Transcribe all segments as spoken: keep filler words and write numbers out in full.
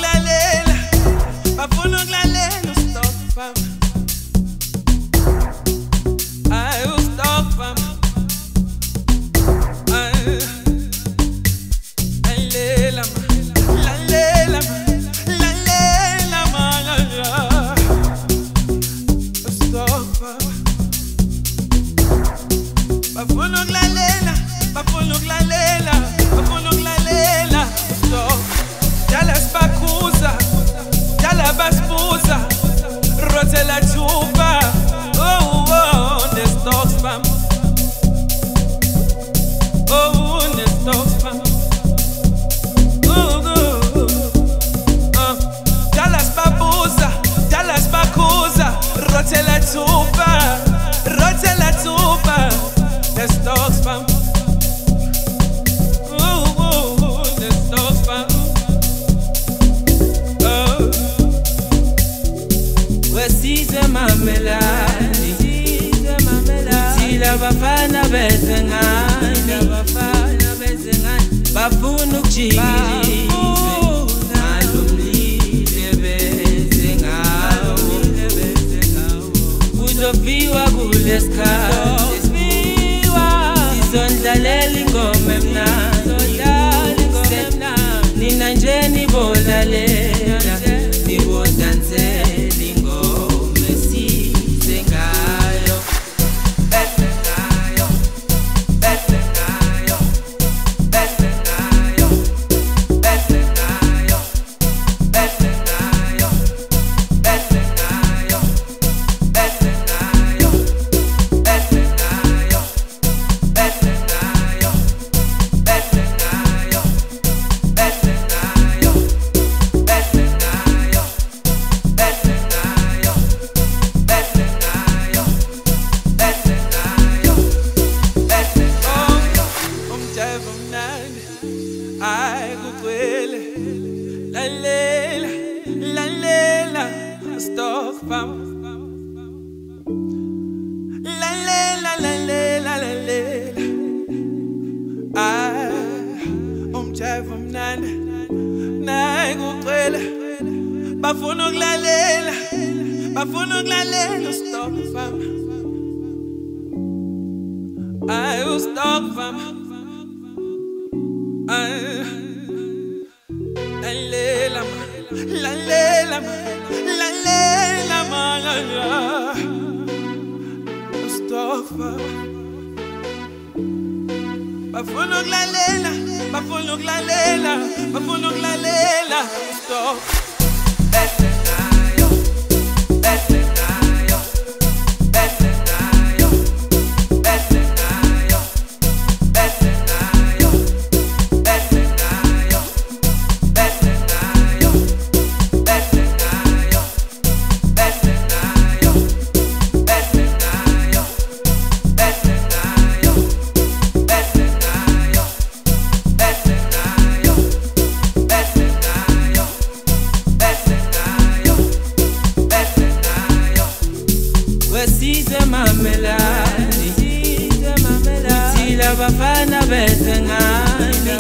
ukulalela, bafuna ukulalela ustop fam. Ay ustop fam. Ay lalela ma, lalela ma, lalela ma, ustop fam. Bafuna ukulalela, bafuna ukulalela, bafuna ukulalela ustop. Jala sibakhuza, jala basibuza, rothela thuba. Oh oh, the stocks fam. Oh, the stocks fam. Oh oh, uh, jala sibabuza, jala sibakhuza, rothela thuba, rothela thuba. The stocks fam. Oh oh, the stocks fam. Wesize mamelani, uthila bafana bezengane, bafuna ukujikilisa ngalomlile bezengawo, kuzofiwa kulesikhathi, sizondlalela ingoma emnandi, nina nje nibolalela, nibodansela ingoma esize ngayo, bese ngayo, bese ngayo, bese ngayo, bese ngayo, bese ngayo, bese ngayo, bese ngayo, bese ngayo, bese ngayo, bese ngayo, bese ngayo. Ay kugcwele lalela lalela stock fam, lalela lalela lalela ay umjive mnandi nay kugcwele bafuna ukulalela bafuna ukulalela stock fam, ay stock fam. Lalela ma, lalela ma, lalela ma, stop fam. Bafuna ukulalela, bafuna ukulalela, bafuna ukulalela, stop. Bese ngayo, bese ngayo, bese ngayo, bese ngayo, bese ngayo. Wesize mamelani, uthila bafana bezengane,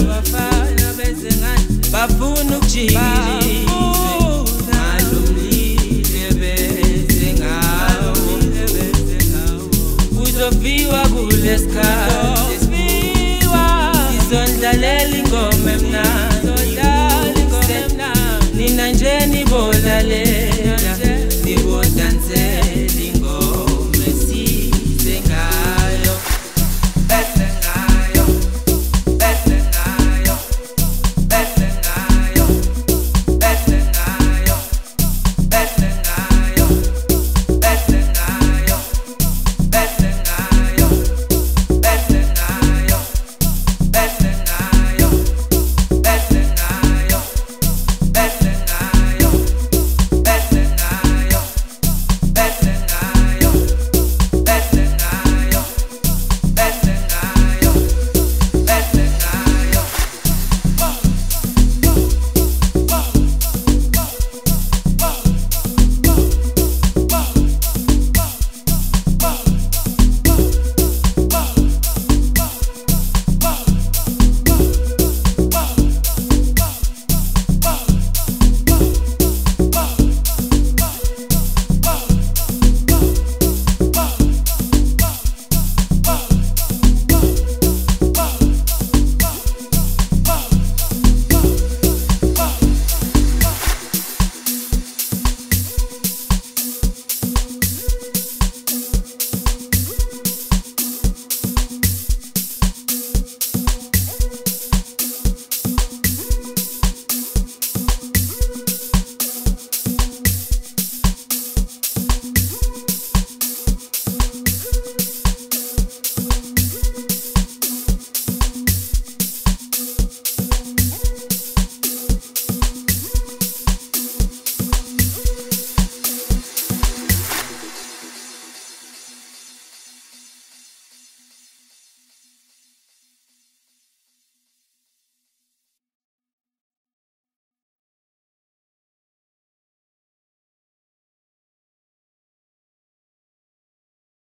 bafuna ukujikilisa ngalomlile bezengawo, kuzofiwa kulesikhathi, sizondlalela ingoma emnandi, nina nje nibolalela, nibodansela